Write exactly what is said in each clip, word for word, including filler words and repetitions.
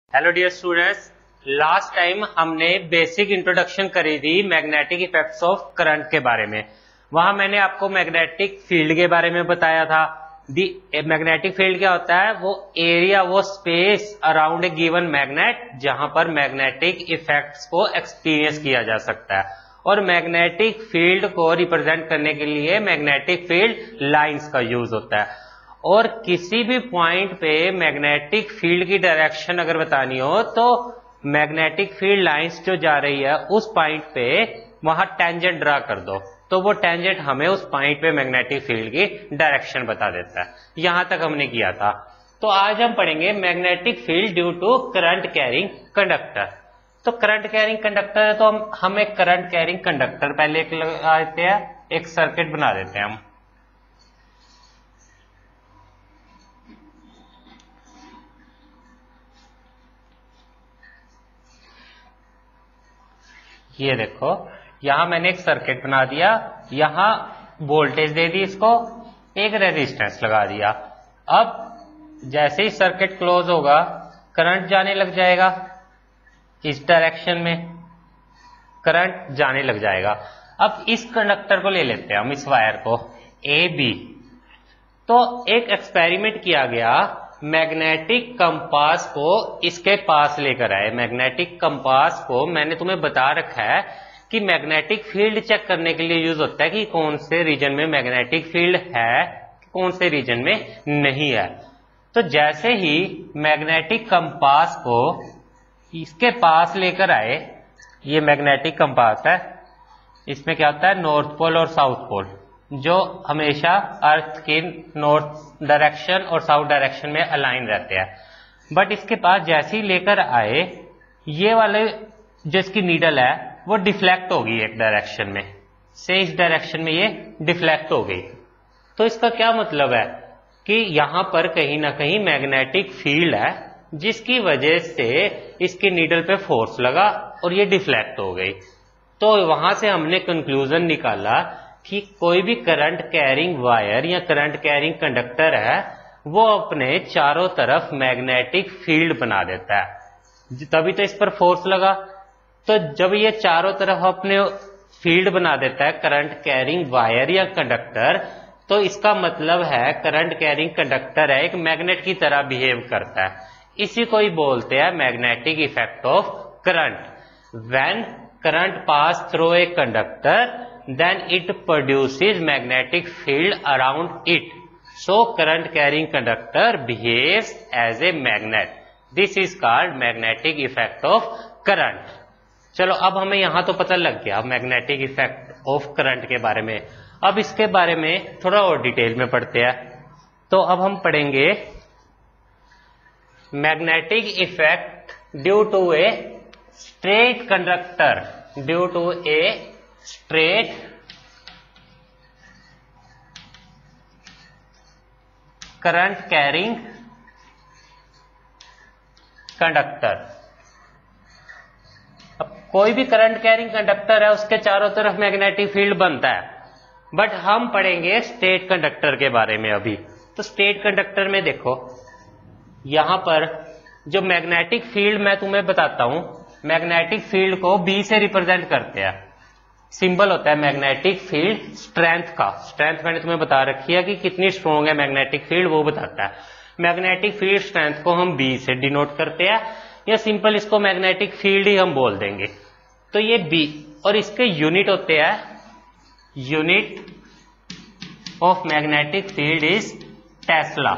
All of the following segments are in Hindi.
Hello dear students, last time हमने बेसिक इंट्रोडक्शन करी थी मैग्नेटिक इफेक्ट्स ऑफ करंट के बारे में। वहां मैंने आपको मैग्नेटिक फील्ड के बारे में बताया था। दी मैग्नेटिक फील्ड क्या होता है? वो एरिया, वो space around a given magnet जहां पर मैग्नेटिक इफेक्ट्स को एक्सपीरियंस किया जा सकता है। और मैग्नेटिक फील्ड को रिप्रेजेंट करने के लिए मैग्नेटिक फील्ड लाइंस का यूज होता है। और किसी भी पॉइंट पे मैग्नेटिक फील्ड की डायरेक्शन अगर बतानी हो तो मैग्नेटिक फील्ड लाइंस जो जा रही है उस पॉइंट पे वहां टेंजेंट ड्रा कर दो, तो वो टेंजेंट हमें उस पॉइंट पे मैग्नेटिक फील्ड की डायरेक्शन बता देता है। यहां तक हमने किया था। तो आज हम पढ़ेंगे magnetic field due to current carrying conductor. तो करंट कैरिंग कंडक्टर है तो हम हम एक करंट कैरिंग कंडक्टर पहले एक लगा देते हैं, एक सर्किट बना देते हैं हम। ये देखो, यहां मैंने एक सर्किट बना दिया, यहां वोल्टेज दे दी, इसको एक रेजिस्टेंस लगा दिया। अब जैसे ही सर्किट क्लोज होगा करंट जाने लग जाएगा, इस डायरेक्शन में करंट जाने लग जाएगा। अब इस कंडक्टर को ले लेते हैं हम, इस वायर को ए बी। तो एक एक्सपेरिमेंट किया गया, मैग्नेटिक कंपास को इसके पास लेकर आए। मैग्नेटिक कंपास को मैंने तुम्हें बता रखा है कि मैग्नेटिक फील्ड चेक करने के लिए यूज होता है कि कौन से रीजन में मैग्नेटिक फील्ड है, कौन से रीजन में नहीं है। तो जैसे ही मैग्नेटिक कंपास को इसके पास लेकर आए, ये मैग्नेटिक कंपास है, इसमें क्या होता है, नॉर्थ पोल और साउथ पोल जो हमेशा अर्थ की नॉर्थ डायरेक्शन और साउथ डायरेक्शन में अलाइन रहते हैं। बट इसके पास जैसे ही लेकर आए, ये वाले जो इसकी नीडल है वो डिफ्लेक्ट होगी एक डायरेक्शन में से, इस डायरेक्शन में ये डिफ्लेक्ट हो गई। तो इसका क्या मतलब है कि यहां पर कहीं ना कहीं मैग्नेटिक फील्ड है जिसकी वजह से इसकी नीडल पे फोर्स लगा और ये डिफ्लेक्ट हो गई। तो वहां से हमने कंक्लूजन निकाला कि कोई भी करंट कैरिंग वायर या करंट कैरिंग कंडक्टर है वो अपने चारों तरफ मैग्नेटिक फील्ड बना देता है, तभी तो इस पर फोर्स लगा। तो जब ये चारों तरफ अपने फील्ड बना देता है करंट कैरिंग वायर या कंडक्टर, तो इसका मतलब है करंट कैरिंग कंडक्टर है एक मैग्नेट की तरह बिहेव करता है। इसी को ही बोलते हैं magnetic effect of current. When current pass through a conductor then it produces magnetic field around it, so current carrying conductor behaves as a magnet. This is called magnetic effect of current. चलो, अब हमें यहां तो पता लग गया मैग्नेटिक इफेक्ट ऑफ करंट के बारे में। अब इसके बारे में थोड़ा और डिटेल में पढ़ते हैं। तो अब हम पढ़ेंगे magnetic effect due to a straight conductor, due to a straight current carrying conductor। अब कोई भी करंट कैरिंग कंडक्टर है उसके चारों तरफ मैग्नेटिक फील्ड बनता है, बट हम पढ़ेंगे स्ट्रेट कंडक्टर के बारे में अभी। तो स्ट्रेट कंडक्टर में देखो, यहां पर जो मैग्नेटिक फील्ड मैं तुम्हें बताता हूं, मैग्नेटिक फील्ड को बी से रिप्रेजेंट करते हैं। सिंबल होता है मैग्नेटिक फील्ड स्ट्रेंथ का। स्ट्रेंथ मैंने तुम्हें बता रखी है कि कितनी स्ट्रॉन्ग है मैग्नेटिक फील्ड, वो बताता है। मैग्नेटिक फील्ड स्ट्रेंथ को हम बी से डिनोट करते हैं, या सिंपल इसको मैग्नेटिक फील्ड ही हम बोल देंगे। तो ये बी, और इसके यूनिट होते हैं, unit of magnetic field is tesla,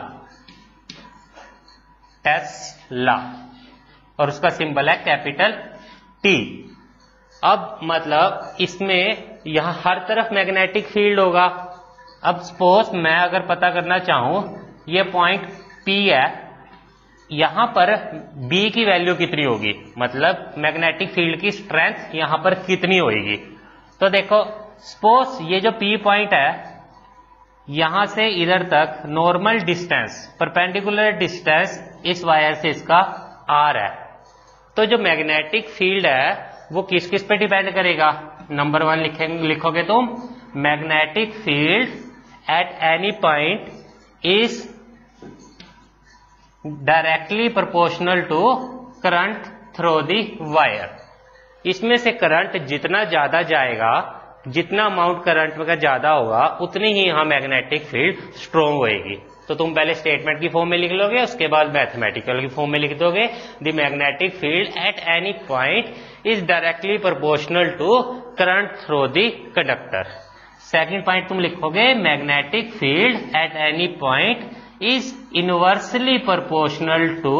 tesla, और उसका सिंबल है कैपिटल टी। अब मतलब इसमें यहां हर तरफ मैग्नेटिक फील्ड होगा। अब सपोज मैं अगर पता करना चाहूं, ये पॉइंट P है, यहां पर B की वैल्यू कितनी होगी, मतलब मैग्नेटिक फील्ड की स्ट्रेंथ यहां पर कितनी होगी। तो देखो, सपोज ये जो P पॉइंट है, यहां से इधर तक नॉर्मल डिस्टेंस, परपेंडिकुलर डिस्टेंस इस वायर से इसका R है। तो जो मैग्नेटिक फील्ड है वो किस किस पे डिपेंड करेगा? नंबर वन लिखेंगे, लिखोगे तुम, magnetic field at any point is directly proportional to current through the wire. इसमें से करंट जितना ज्यादा जाएगा, जितना अमाउंट करंट में का ज्यादा होगा, उतनी ही यहाँ मैग्नेटिक फील्ड स्ट्रोंग होएगी। तो तुम पहले स्टेटमेंट की फॉर्म में लिख लोगे, उसके बाद मैथमेटिकल की फॉर्म में लिख दोगे, the magnetic field at any point is directly proportional to current through the conductor. Second point तुम लिखोगे, magnetic field at any point is inversely proportional to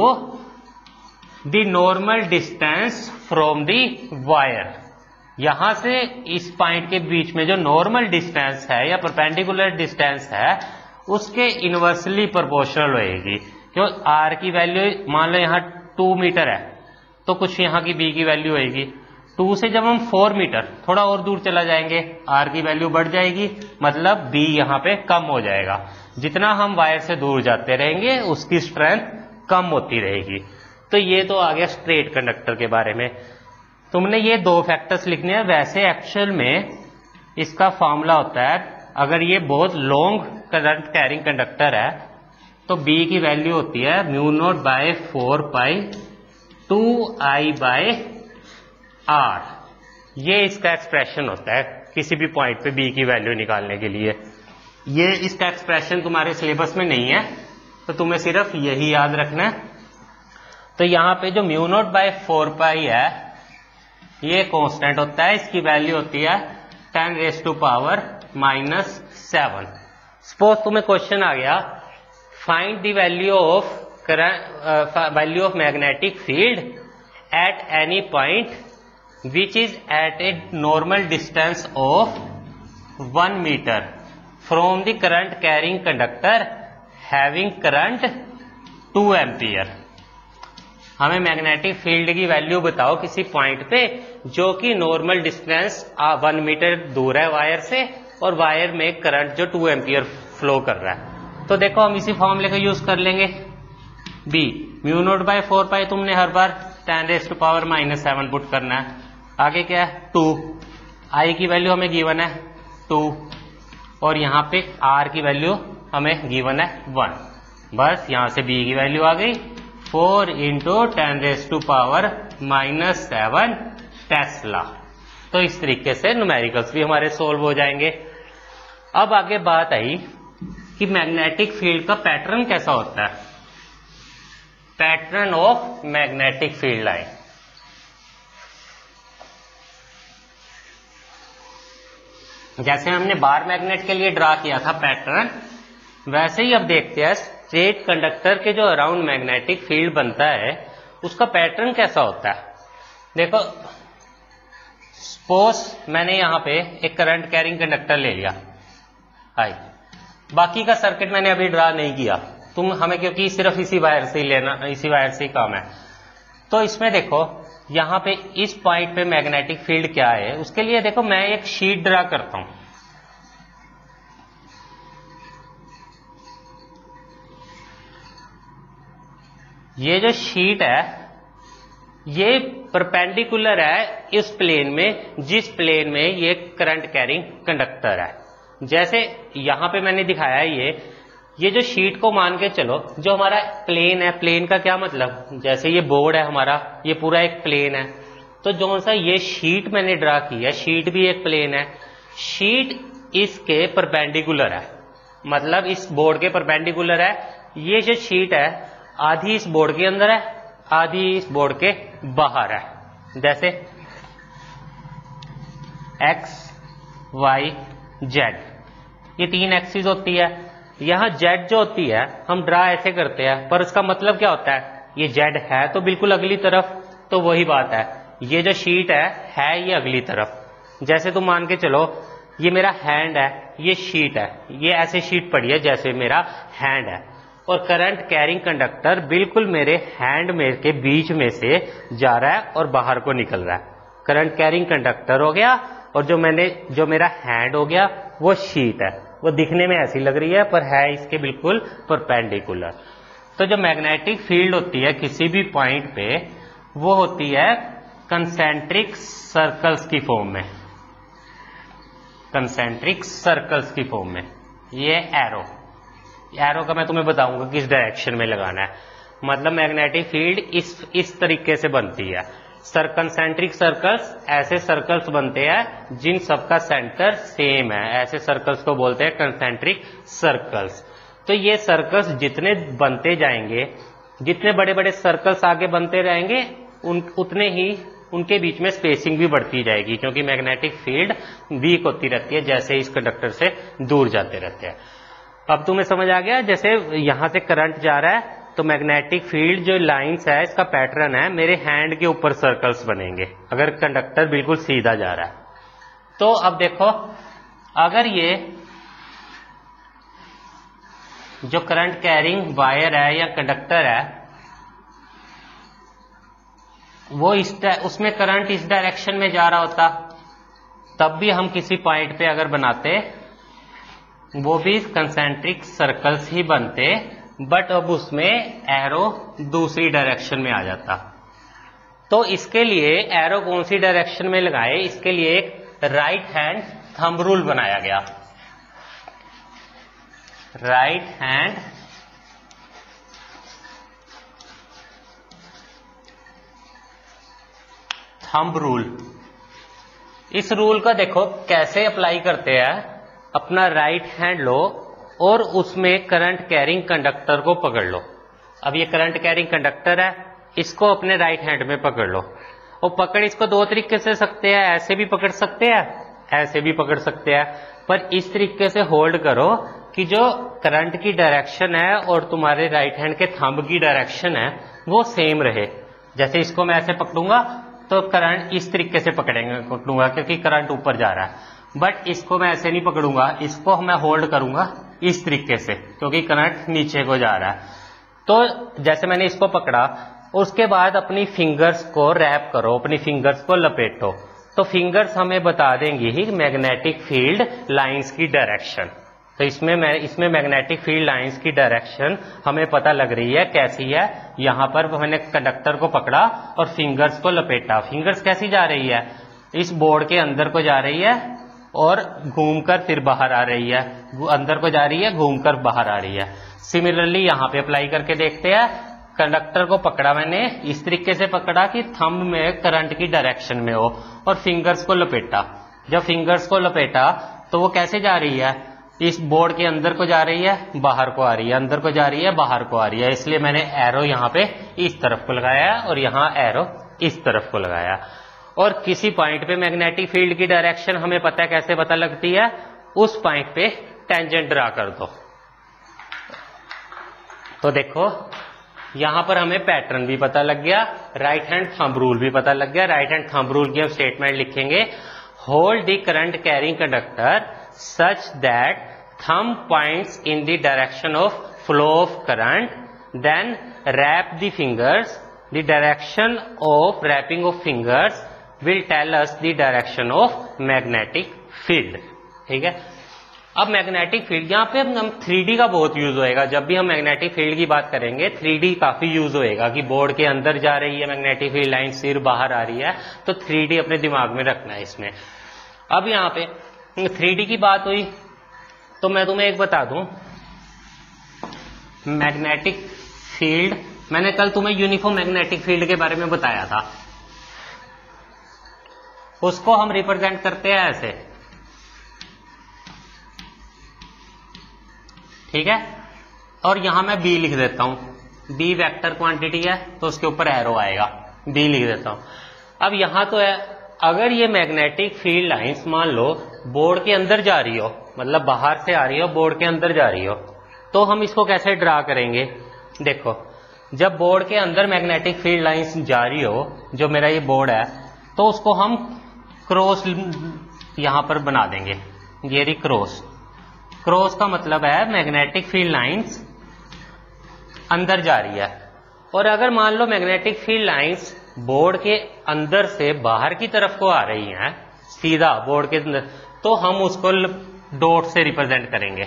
the normal distance from the wire. यहां से इस पॉइंट के बीच में जो नॉर्मल डिस्टेंस है या परपेंडिकुलर डिस्टेंस है, उसके इनवर्सली प्रोपोर्शनल होएगी। क्यों? आर की वैल्यू मान लो यहाँ टू मीटर है, तो कुछ यहाँ की बी की वैल्यू होएगी। टू से जब हम फोर मीटर थोड़ा और दूर चला जाएंगे, आर की वैल्यू बढ़ जाएगी, मतलब बी यहाँ पे कम हो जाएगा। जितना हम वायर से दूर जाते रहेंगे, उसकी स्ट्रेंथ कम होती रहेगी। तो ये तो आ गया स्ट्रेट कंडक्टर के बारे में। तुमने ये दो फैक्टर्स लिखने हैं। वैसे एक्चुअल में इसका फॉर्मूला होता है, अगर ये बहुत लॉन्ग करंट कैरिंग कंडक्टर है तो B की वैल्यू होती है mu naught by four pi two I by R. ये इसका एक्सप्रेशन होता है किसी भी पॉइंट पे B की वैल्यू निकालने के लिए। ये इसका एक्सप्रेशन तुम्हारे सिलेबस में नहीं है, तो तुम्हें सिर्फ यही याद रखना है। तो यहाँ पे जो mu naught by four pi है, ये कांस्टेंट होता है, इसकी वैल्यू होती है ten raise to power minus seven. Suppose तुम्हें क्वेश्चन आ गया, find the value of value of magnetic field at any point which is at a normal distance of one metre from the current carrying conductor having current two ampere. हमें मैग्नेटिक फील्ड की वैल्यू बताओ किसी पॉइंट पे जो कि नॉर्मल डिस्टेंस वन मीटर दूर है वायर से, और वायर में करंट जो टू एम्पियर फ्लो कर रहा है। तो देखो हम इसी फॉर्मूले का यूज कर लेंगे। B mu naught by four pi तुमने हर बार ten raise to power minus seven put करना है। आगे क्या है? टू। आई की वैल्यू हमें गिवन है टू, और यहाँ पे आर की वैल्यू हमें गिवन है वन। बस यहाँ से बी की वैल्यू आ गई four into ten raise to power minus seven tesla. तो इस तरीके से न्यूमेरिकल्स भी हमारे सोल्व हो जाएंगे। अब आगे बात आई कि मैग्नेटिक फील्ड का पैटर्न कैसा होता है। Pattern of magnetic field line. जैसे हमने बार मैग्नेट के लिए ड्रा किया था पैटर्न, वैसे ही अब देखते हैं स्ट्रेट कंडक्टर के जो अराउंड मैग्नेटिक फील्ड बनता है उसका पैटर्न कैसा होता है। देखो सपोज मैंने यहां पे एक करंट कैरिंग कंडक्टर ले लिया, हाई, बाकी का सर्किट मैंने अभी ड्रा नहीं किया, तुम हमें क्योंकि सिर्फ इसी वायर से ही लेना, इसी वायर से ही काम है। तो इसमें देखो यहां पे इस पॉइंट पे मैग्नेटिक फील्ड क्या है, उसके लिए देखो मैं एक शीट ड्रा करता हूं। ये जो शीट है ये परपेंडिकुलर है इस प्लेन में, जिस प्लेन में ये करंट कैरिंग कंडक्टर है। जैसे यहां पे मैंने दिखाया है, ये ये जो शीट को मान के चलो, जो हमारा प्लेन है, प्लेन का क्या मतलब, जैसे ये बोर्ड है हमारा, ये पूरा एक प्लेन है, तो जो सा ये शीट मैंने ड्रा की है, शीट भी एक प्लेन है, शीट इसके परपेंडिकुलर है, मतलब इस बोर्ड के परपेंडिकुलर है। ये जो शीट है आधी इस बोर्ड के अंदर है, आधी इस बोर्ड के बाहर है। जैसे एक्स वाई जेड, ये तीन एक्सिस होती है। यहां जेड जो होती है हम ड्रा ऐसे करते हैं, पर उसका मतलब क्या होता है, ये जेड है तो बिल्कुल अगली तरफ, तो वही बात है, ये जो शीट है है ये अगली तरफ। जैसे तुम मान के चलो ये मेरा हैंड है, ये शीट है, ये ऐसे शीट पड़ी है जैसे मेरा हैंड है, और करंट कैरिंग कंडक्टर बिल्कुल मेरे हैंड में के बीच में से जा रहा है और बाहर को निकल रहा है। करंट कैरिंग कंडक्टर हो गया, और जो मैंने जो मेरा हैंड हो गया वो शीट है। वो दिखने में ऐसी लग रही है पर है इसके बिल्कुल परपेंडिकुलर। तो जो मैग्नेटिक फील्ड होती है किसी भी पॉइंट पे, वो होती है कंसेंट्रिक सर्कल्स की फॉर्म में, कंसेंट्रिक सर्कल्स की फॉर्म में। ये एरो, एरो का मैं तुम्हें बताऊंगा किस डायरेक्शन में लगाना है। मतलब मैग्नेटिक फील्ड इस इस तरीके से बनती है। सर कंसेंट्रिक सर्कल्स ऐसे सर्कल्स बनते हैं जिन सबका सेंटर सेम है, ऐसे सर्कल्स को बोलते हैं कंसेंट्रिक सर्कल्स। तो ये सर्कल्स जितने बनते जाएंगे, जितने बड़े बड़े सर्कल्स आगे बनते रहेंगे, उन उतने ही उनके बीच में स्पेसिंग भी बढ़ती जाएगी, क्योंकि मैग्नेटिक फील्ड वीक होती रहती है जैसे इस कंडक्टर से दूर जाते रहते हैं। अब तुम्हें समझ आ गया, जैसे यहां से करंट जा रहा है तो मैग्नेटिक फील्ड जो लाइंस है, इसका पैटर्न है, मेरे हैंड के ऊपर सर्कल्स बनेंगे अगर कंडक्टर बिल्कुल सीधा जा रहा है। तो अब देखो, अगर ये जो करंट कैरिंग वायर है या कंडक्टर है, वो इस उसमें करंट इस डायरेक्शन में जा रहा होता, तब भी हम किसी पॉइंट पे अगर बनाते वो भी कंसेंट्रिक सर्कल्स ही बनते, बट अब उसमें एरो दूसरी डायरेक्शन में आ जाता। तो इसके लिए एरो कौन सी डायरेक्शन में लगाए, इसके लिए एक राइट हैंड थंब रूल बनाया गया। Right hand thumb rule. इस रूल का देखो कैसे अप्लाई करते हैं। अपना राइट हैंड लो और उसमें करंट कैरिंग कंडक्टर को पकड़ लो। अब ये करंट कैरिंग कंडक्टर है, इसको अपने राइट हैंड में पकड़ लो। और पकड़ इसको दो तरीके से सकते हैं, ऐसे भी पकड़ सकते हैं, ऐसे भी पकड़ सकते हैं, पर इस तरीके से होल्ड करो कि जो करंट की डायरेक्शन है और तुम्हारे राइट हैंड के थंब की डायरेक्शन है वो सेम रहे। जैसे इसको मैं ऐसे पकड़ूंगा तो करंट इस तरीके से पकड़ेंगे पकड़ूंगा क्योंकि करंट ऊपर जा रहा है, बट इसको मैं ऐसे नहीं पकड़ूंगा, इसको मैं होल्ड करूंगा इस तरीके से क्योंकि करंट नीचे को जा रहा है। तो जैसे मैंने इसको पकड़ा, उसके बाद अपनी फिंगर्स को रैप करो, अपनी फिंगर्स को लपेटो, तो फिंगर्स हमें बता देंगी ही मैग्नेटिक फील्ड लाइंस की डायरेक्शन। तो इसमें मैं इसमें मैग्नेटिक फील्ड लाइंस की डायरेक्शन हमें पता लग रही है कैसी है। यहां पर मैंने कंडक्टर को पकड़ा और फिंगर्स को लपेटा। फिंगर्स कैसी जा रही है, इस बोर्ड के अंदर को जा रही है और घूमकर फिर बाहर आ रही है, अंदर को जा रही है घूमकर बाहर आ रही है। सिमिलरली यहां पे अप्लाई करके देखते हैं। कंडक्टर को पकड़ा मैंने, इस तरीके से पकड़ा कि थंब में करंट की डायरेक्शन में हो, और फिंगर्स को लपेटा। जब फिंगर्स को लपेटा तो वो कैसे जा रही है, इस बोर्ड के अंदर को जा रही है, बाहर को आ रही है, अंदर को जा रही है, बाहर को आ रही है। इसलिए मैंने एरो यहाँ पे इस तरफ को लगाया और यहाँ एरो इस तरफ को लगाया। और किसी पॉइंट पे मैग्नेटिक फील्ड की डायरेक्शन हमें पता है कैसे पता लगती है, उस पॉइंट पे टेंजेंट ड्रा कर दो। तो देखो यहां पर हमें पैटर्न भी पता लग गया, राइट हैंड थंब रूल भी पता लग गया। राइट हैंड थंब रूल की हम स्टेटमेंट लिखेंगे, hold the current carrying conductor such that thumb points in the direction of flow of current, then wrap the fingers. The direction of wrapping of fingers will tell us the direction of magnetic field. ठीक है। अब मैग्नेटिक फील्ड यहाँ पे हम थ्री डी का बहुत यूज होएगा। जब भी हम मैग्नेटिक फील्ड की बात करेंगे थ्री डी काफी यूज होएगा कि बोर्ड के अंदर जा रही है मैग्नेटिक फील्ड लाइन, सिर बाहर आ रही है, तो थ्री डी अपने दिमाग में रखना है इसमें। अब यहाँ पे थ्री डी की बात हुई तो मैं तुम्हें एक बता दूं, मैग्नेटिक फील्ड, मैंने कल तुम्हें यूनिफॉर्म मैग्नेटिक फील्ड के बारे में बताया था। उसको हम रिप्रेजेंट करते हैं ऐसे, ठीक है। और यहां मैं बी लिख देता हूं, बी वेक्टर क्वांटिटी है तो उसके ऊपर एरो आएगा, बी लिख देता हूं। अब यहां तो है, अगर ये मैग्नेटिक फील्ड लाइंस मान लो बोर्ड के अंदर जा रही हो, मतलब बाहर से आ रही हो बोर्ड के अंदर जा रही हो, तो हम इसको कैसे ड्रा करेंगे। देखो जब बोर्ड के अंदर मैग्नेटिक फील्ड लाइंस जा रही हो, जो मेरा ये बोर्ड है, तो उसको हम क्रॉस यहां पर बना देंगे, ये रही क्रॉस। क्रॉस का मतलब है मैग्नेटिक फील्ड लाइंस अंदर जा रही है। और अगर मान लो मैग्नेटिक फील्ड लाइंस बोर्ड के अंदर से बाहर की तरफ को आ रही हैं, सीधा बोर्ड के अंदर, तो हम उसको डॉट से रिप्रेजेंट करेंगे।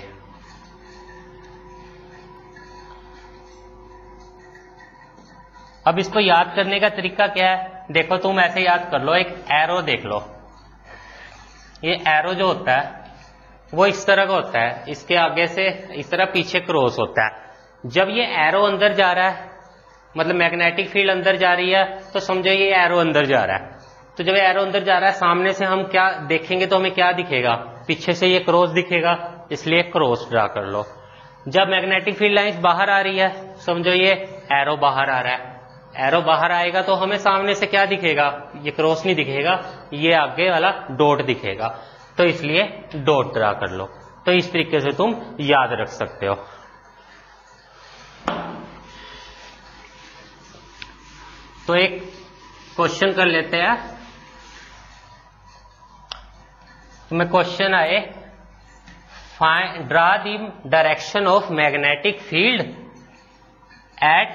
अब इसको याद करने का तरीका क्या है, देखो तुम ऐसे याद कर लो, एक एरो देख लो, ये एरो जो होता है वो इस तरह का होता है, इसके आगे से इस तरह पीछे क्रॉस होता है। जब ये एरो अंदर जा रहा है मतलब मैग्नेटिक फील्ड अंदर जा रही है तो समझो ये एरो अंदर जा रहा है। तो जब एरो अंदर जा रहा है सामने से हम क्या देखेंगे तो हमें क्या दिखेगा, पीछे से ये क्रॉस दिखेगा, इसलिए क्रॉस ड्रा कर लो। जब मैग्नेटिक फील्ड लाइंस बाहर आ रही है समझो ये एरो बाहर आ रहा है, एरो बाहर आएगा तो हमें सामने से क्या दिखेगा, ये क्रॉस नहीं दिखेगा, ये आगे वाला डॉट दिखेगा, तो इसलिए डॉट ड्रा कर लो। तो इस तरीके से तुम याद रख सकते हो। तो एक क्वेश्चन कर लेते हैं। तुम्हें क्वेश्चन आए, find draw the direction of magnetic field at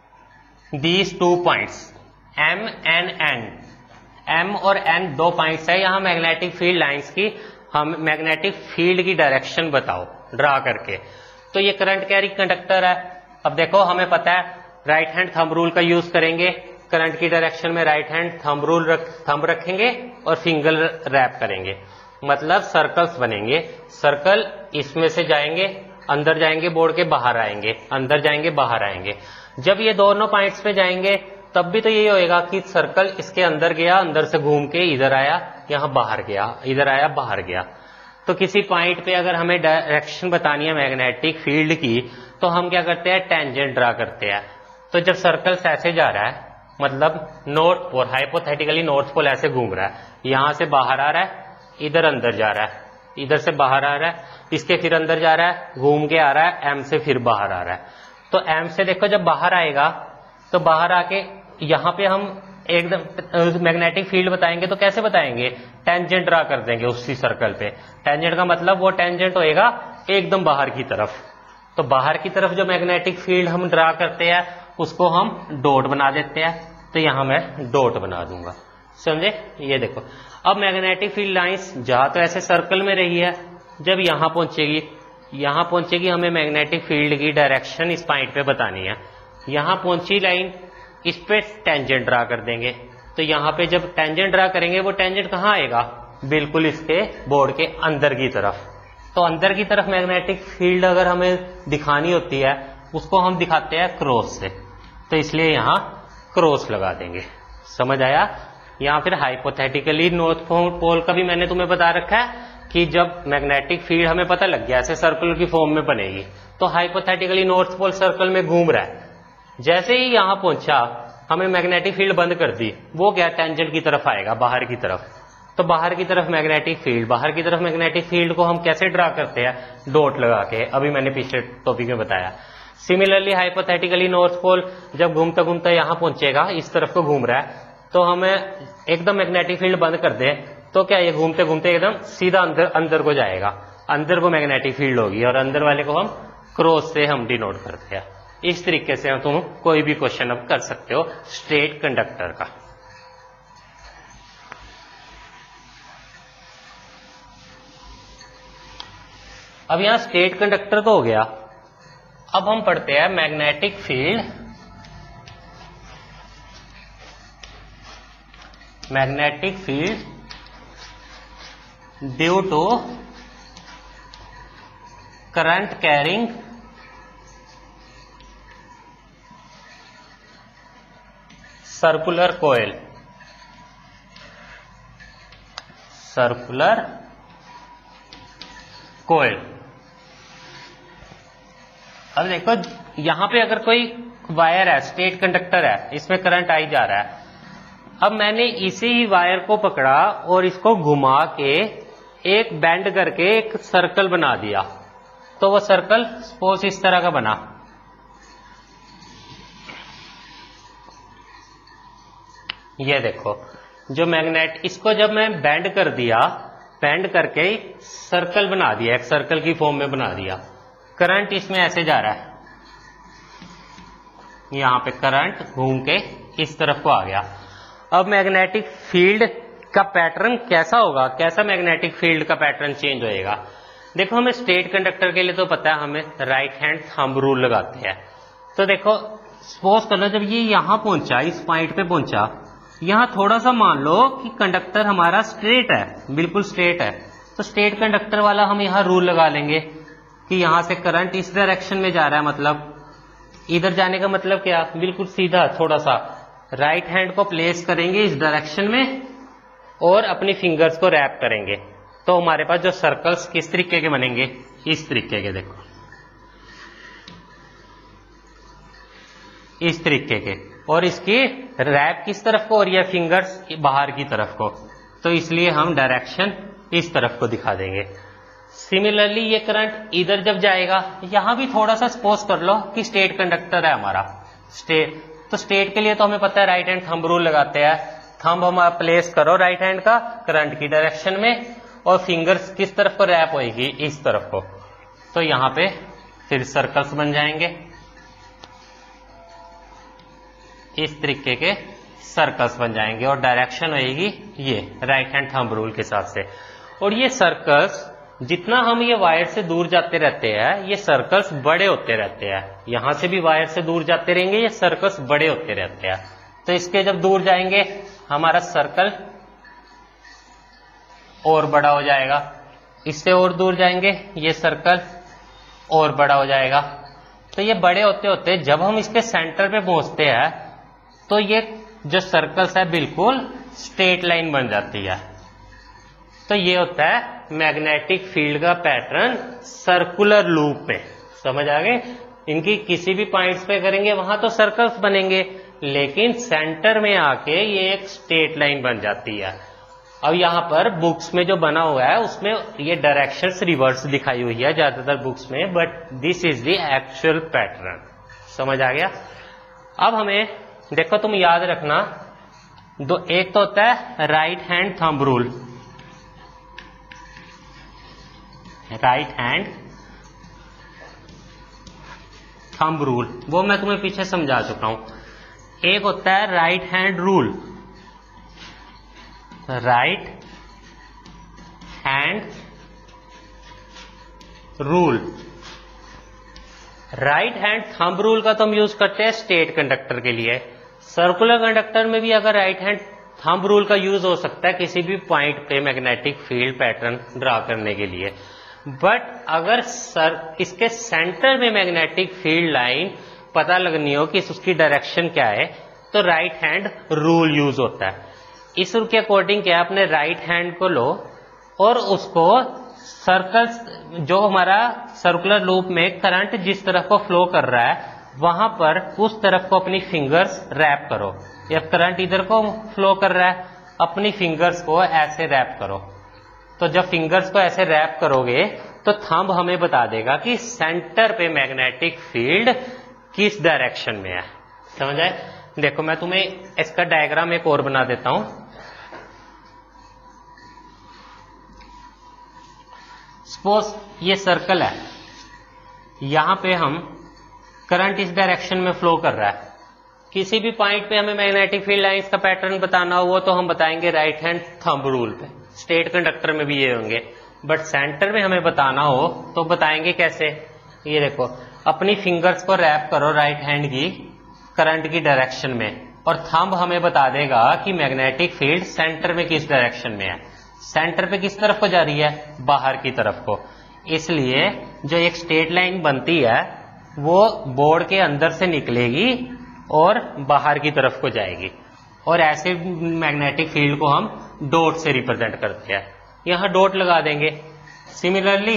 these two points M and N. M और एन दो पॉइंट्स है यहाँ मैग्नेटिक फील्ड लाइंस की, हम मैग्नेटिक फील्ड की डायरेक्शन बताओ ड्रा करके। तो ये करंट कैरी कंडक्टर है। अब देखो हमें पता है राइट हैंड थंब रूल का यूज करेंगे, करंट की डायरेक्शन में राइट हैंड थंब रूल रख थंब रखेंगे और फिंगर रैप करेंगे, मतलब सर्कल्स बनेंगे। सर्कल इसमें से जाएंगे, अंदर जाएंगे, बोर्ड के बाहर आएंगे, अंदर जाएंगे, बाहर आएंगे। जब ये दोनों पॉइंट्स पे जाएंगे तब भी तो यही होएगा कि सर्कल इसके अंदर गया, अंदर से घूम के इधर आया, यहाँ बाहर गया, इधर आया, बाहर गया। तो किसी पॉइंट पे अगर हमें डायरेक्शन बतानी है मैग्नेटिक फील्ड की तो हम क्या करते हैं, टेंजेंट ड्रा करते हैं। तो जब सर्कल ऐसे जा रहा है मतलब north pole, hypothetically north pole ऐसे घूम रहा है, यहां से बाहर आ रहा है, इधर अंदर जा रहा है, इधर से बाहर आ रहा है, इसके फिर अंदर जा रहा है, घूम के आ रहा है, एम से फिर बाहर आ रहा है। तो एम से देखो जब बाहर आएगा तो बाहर आके यहाँ पे हम एकदम मैग्नेटिक फील्ड बताएंगे तो कैसे बताएंगे, टेंजेंट ड्रा कर देंगे उसी सर्कल पे। टेंजेंट का मतलब वो टेंजेंट होएगा एकदम बाहर की तरफ। तो बाहर की तरफ जो मैग्नेटिक फील्ड हम ड्रा करते हैं उसको हम डॉट बना देते हैं। तो यहां मैं डॉट बना दूंगा, समझे। ये देखो अब मैग्नेटिक फील्ड लाइंस जहां तो ऐसे सर्कल में रही है, जब यहां पहुंचेगी, यहां पहुंचेगी हमें मैग्नेटिक फील्ड की डायरेक्शन इस पॉइंट पे बतानी है। यहां पहुंची लाइन, इस पे टेंजेंट ड्रा कर देंगे। तो यहां पे जब टेंजेंट ड्रा करेंगे वो टेंजेंट कहां आएगा, बिल्कुल इसके बोर्ड के अंदर की तरफ। तो अंदर की तरफ मैग्नेटिक फील्ड अगर हमें दिखानी होती है उसको हम दिखाते हैं क्रॉस से, तो इसलिए यहां क्रॉस लगा देंगे। समझ आया। यहां फिर हाइपोथेटिकली नॉर्थ पोल का भी मैंने तुम्हें बता रखा है कि जब मैग्नेटिक फील्ड हमें पता लग गया ऐसे सर्कल की फॉर्म में बनेगी, तो हाइपोथेटिकली नॉर्थ पोल सर्कल में घूम रहा है, जैसे ही यहां पहुंचा हमें मैग्नेटिक फील्ड बंद कर दी, वो क्या टेंजेंट की तरफ आएगा, बाहर की तरफ। तो बाहर की तरफ मैग्नेटिक फील्ड, बाहर की तरफ मैग्नेटिक फील्ड को हम कैसे ड्रा करते हैं, डॉट लगा के, अभी मैंने पिछले टॉपिक में बताया। सिमिलरली हाइपोथेटिकली नॉर्थ पोल जब घूमता घूमता यहां पहुंचेगा, इस तरफ को घूम रहा है, तो हमें एकदम मैग्नेटिक फील्ड बंद कर दे तो क्या ये घूमते घूमते एकदम सीधा अंदर अंदर को जाएगा, अंदर को मैग्नेटिक फील्ड होगी और अंदर वाले को हम क्रॉस से हम डिनोट करते हैं। इस तरीके से तुम कोई भी क्वेश्चन अब कर सकते हो स्ट्रेट कंडक्टर का। अब यहां स्ट्रेट कंडक्टर तो हो गया, अब हम पढ़ते हैं magnetic field, magnetic field due to current carrying circular coil, circular coil. अब देखो यहां पे अगर कोई वायर है, स्ट्रेट कंडक्टर है, इसमें करंट आई जा रहा है। अब मैंने इसी ही वायर को पकड़ा और इसको घुमा के एक बेंड करके एक सर्कल बना दिया, तो वो सर्कल सपोज इस तरह का बना। ये देखो जो मैग्नेट, इसको जब मैं बेंड कर दिया, बेंड करके सर्कल बना दिया, एक सर्कल की फॉर्म में बना दिया, करंट इसमें ऐसे जा रहा है, यहां पे करंट घूम के इस तरफ को आ गया। अब मैग्नेटिक फील्ड का पैटर्न कैसा होगा, कैसा मैग्नेटिक फील्ड का पैटर्न चेंज होएगा। देखो हमें स्ट्रेट कंडक्टर के लिए तो पता है, हमें राइट हैंड थंब रूल लगाते हैं। तो देखो सपोज कर लो जब ये यहां पहुंचा, इस पॉइंट पे पहुंचा, यहां थोड़ा सा मान लो कि कंडक्टर हमारा स्ट्रेट है, बिल्कुल स्ट्रेट है, तो स्ट्रेट कंडक्टर वाला हम यहां रूल लगा लेंगे कि यहां से करंट इस डायरेक्शन में जा रहा है, मतलब इधर जाने का मतलब क्या, बिल्कुल सीधा थोड़ा सा राइट हैंड को प्लेस करेंगे इस डायरेक्शन में और अपनी फिंगर्स को रैप करेंगे, तो हमारे पास जो सर्कल्स किस तरीके के बनेंगे, इस तरीके के, देखो इस तरीके के। और इसकी रैप किस तरफ को हो रही है, फिंगर्स बाहर की तरफ को, तो इसलिए हम डायरेक्शन इस तरफ को दिखा देंगे। सिमिलरली ये करंट इधर जब जाएगा, यहां भी थोड़ा सा सपोज कर लो कि स्टेट कंडक्टर है हमारा, स्टेट, तो स्टेट के लिए तो हमें पता है राइट हैंड थंब रूल लगाते हैं। थंब हम प्लेस करो राइट हैंड का करंट की डायरेक्शन में और फिंगर्स किस तरफ को रैप होएगी, इस तरफ को, तो यहां पे फिर सर्कल्स बन जाएंगे, इस तरीके के सर्कल्स बन जाएंगे और डायरेक्शन होएगी ये राइट हैंड थंब रूल के हिसाब से। और ये सर्कल्स जितना हम ये वायर से दूर जाते रहते हैं, ये सर्कल्स बड़े होते रहते हैं, यहां से भी वायर से दूर जाते रहेंगे, ये सर्कल्स बड़े होते रहते हैं। तो इसके जब दूर जाएंगे हमारा सर्कल और बड़ा हो जाएगा, इससे और दूर जाएंगे ये सर्कल और बड़ा हो जाएगा। तो ये बड़े होते होते जब हम इसके सेंटर पे पहुंचते हैं तो ये जो सर्कल्स है बिल्कुल स्ट्रेट लाइन बन जाती है। तो ये होता है मैग्नेटिक फील्ड का पैटर्न सर्कुलर लूप में, समझ आ गए। इनकी किसी भी पॉइंट्स पे करेंगे वहां तो सर्कल्स बनेंगे, लेकिन सेंटर में आके ये एक स्ट्रेट लाइन बन जाती है। अब यहाँ पर बुक्स में जो बना हुआ है उसमें ये डायरेक्शंस रिवर्स दिखाई हुई है ज्यादातर बुक्स में, but this is the actual pattern, समझ आ गया। अब हमें देखो, तुम याद रखना, दो एक तो होता है right hand thumb rule, right hand thumb rule, वो मैं तुम्हें पीछे समझा चुका हूं। एक होता है right hand rule, right hand rule. Right hand thumb rule का तो हम यूज करते हैं स्टेट कंडक्टर के लिए। सर्कुलर कंडक्टर में भी अगर राइट हैंड थंब रूल का यूज हो सकता है किसी भी पॉइंट पे मैग्नेटिक फील्ड पैटर्न ड्रा करने के लिए, बट अगर सर इसके सेंटर में मैग्नेटिक फील्ड लाइन पता लगनी हो कि उसकी डायरेक्शन क्या है, तो राइट हैंड रूल यूज होता है। इस रूल के अकॉर्डिंग क्या है, अपने राइट हैंड को लो और उसको सर्कल्स, जो हमारा सर्कुलर लूप में करंट जिस तरफ को फ्लो कर रहा है वहां पर उस तरफ को अपनी फिंगर्स रैप करो, या करंट इधर को फ्लो कर रहा है अपनी फिंगर्स को ऐसे रैप करो। तो जब फिंगर्स को ऐसे रैप करोगे तो थंब हमें बता देगा कि सेंटर पे मैग्नेटिक फील्ड किस डायरेक्शन में है, समझ आए। देखो मैं तुम्हें इसका डायग्राम एक और बना देता हूं। सपोज ये सर्कल है, यहां पे हम करंट इस डायरेक्शन में फ्लो कर रहा है, किसी भी पॉइंट पे हमें मैग्नेटिक फील्ड लाइंस का पैटर्न बताना हो वो तो हम बताएंगे राइट हैंड थंब रूल पे। स्टेट कंडक्टर में भी ये होंगे, बट सेंटर में हमें बताना हो तो बताएंगे कैसे। ये देखो, अपनी फिंगर्स को रैप करो राइट हैंड की करंट की डायरेक्शन में, और थंब हमें बता देगा कि मैग्नेटिक फील्ड सेंटर में किस डायरेक्शन में है। सेंटर पे किस तरफ को जा रही है, बाहर की तरफ को, इसलिए जो एक स्ट्रेट लाइन बनती है वो बोर्ड के अंदर से निकलेगी और बाहर की तरफ को जाएगी, और ऐसे मैग्नेटिक फील्ड को हम डॉट से रिप्रेजेंट करते हैं। यहां डॉट लगा देंगे। सिमिलरली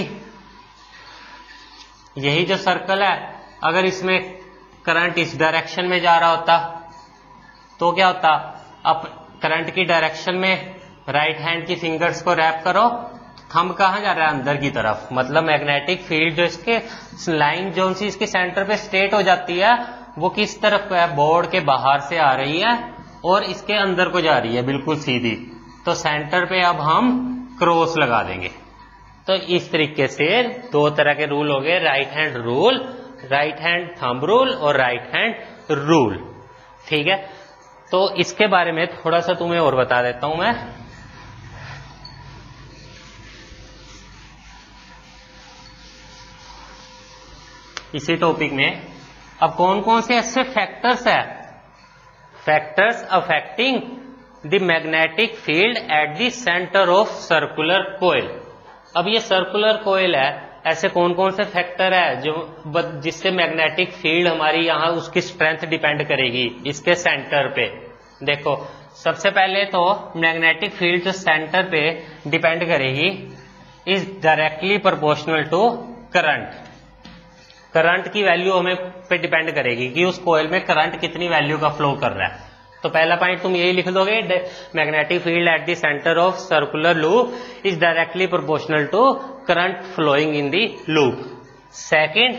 यही जो सर्कल है, अगर इसमें करंट इस डायरेक्शन में जा रहा होता तो क्या होता, अब करंट की डायरेक्शन में राइट हैंड की फिंगर्स को रैप करो, थंब कहां जा रहा है, अंदर की तरफ, मतलब मैग्नेटिक फील्ड जो इसके लाइन जो सी इसके सेंटर पे स्ट्रेट हो जाती है वो किस तरफ है, बोर्ड के बाहर से आ रही है और इसके अंदर को जा रही है बिल्कुल सीधी। तो सेंटर पे अब हम क्रॉस लगा देंगे। तो इस तरीके से दो तरह के रूल हो गए, right hand rule, right hand thumb rule और राइट हैंड रूल, ठीक है। तो इसके बारे में थोड़ा सा तुम्हें और बता देता हूं मैं। इसी टॉपिक में अब कौन कौन से ऐसे फैक्टर्स है, factors affecting the magnetic field at the centre of circular coil. अब ये सर्कुलर कोयल है, ऐसे कौन कौन से फैक्टर है जो जिससे मैग्नेटिक फील्ड हमारी यहाँ उसकी स्ट्रेंथ डिपेंड करेगी इसके सेंटर पे। देखो सबसे पहले तो मैग्नेटिक फील्ड जो सेंटर पे डिपेंड करेगी is directly proportional to current. Current की वैल्यू हमें पे डिपेंड करेगी कि उस कोयल में करंट कितनी वैल्यू का फ्लो कर रहा है। तो पहला पॉइंट तुम यही लिख दोगे, magnetic field at the centre of circular loop is directly proportional to current flowing in the loop. Second,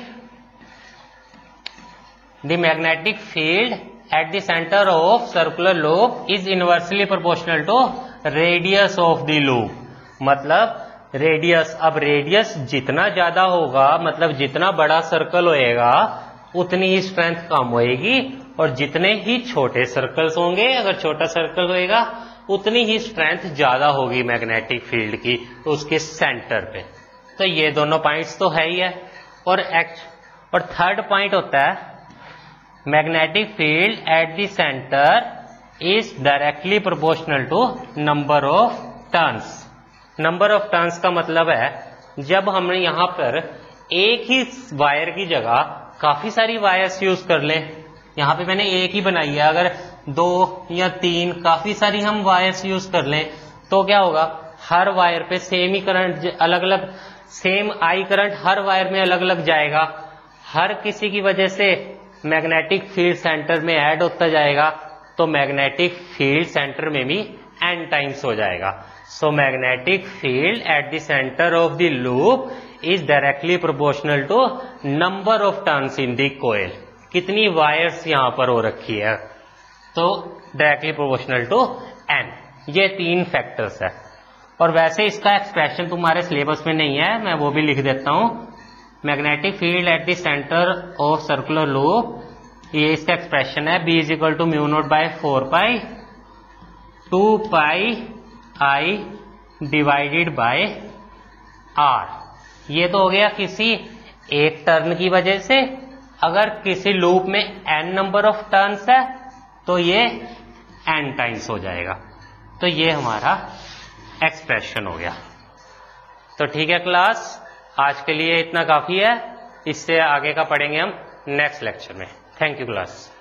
the magnetic field at the centre of circular loop is inversely proportional to radius of the loop. मतलब रेडियस, अब रेडियस जितना ज्यादा होगा मतलब जितना बड़ा सर्कल होएगा उतनी ही स्ट्रेंथ कम होएगी, और जितने ही छोटे सर्कल्स होंगे, अगर छोटा सर्कल होएगा उतनी ही स्ट्रेंथ ज्यादा होगी मैग्नेटिक फील्ड की तो उसके सेंटर पे। तो ये दोनों पॉइंट्स तो है ही है। और एक्ट और थर्ड पॉइंट होता है magnetic field at the centre is directly proportional to number of turns. Number of turns का मतलब है जब हमने यहां पर एक ही वायर की जगह काफी सारी वायर्स यूज कर लें, यहाँ पे मैंने एक ही बनाई है, अगर दो या तीन काफी सारी हम वायर्स यूज कर लें तो क्या होगा, हर वायर पे सेम ही करंट, अलग अलग सेम आई करंट हर वायर में अलग अलग जाएगा। हर किसी की वजह से मैग्नेटिक फील्ड सेंटर में ऐड होता जाएगा, तो मैग्नेटिक फील्ड सेंटर में भी एन टाइम्स हो जाएगा। So magnetic field at the centre of the loop is directly proportional to number of turns in the coil. कितनी वायर्स यहां पर हो रखी है, तो डायरेक्टली प्रोपोर्शनल टू एन। ये तीन फैक्टर्स है। और वैसे इसका एक्सप्रेशन तुम्हारे सिलेबस में नहीं है, मैं वो भी लिख देता हूं। Magnetic field at the centre of circular loop, ये इसका एक्सप्रेशन है B is equal to mu naught by four pi two pi I divided by R. ये तो हो गया किसी एक टर्न की वजह से। अगर किसी लूप में एन नंबर ऑफ टर्न्स है तो ये एन टाइम्स हो जाएगा। तो ये हमारा एक्सप्रेशन हो गया। तो ठीक है क्लास, आज के लिए इतना काफी है। इससे आगे का पढ़ेंगे हम नेक्स्ट लेक्चर में। Thank you class.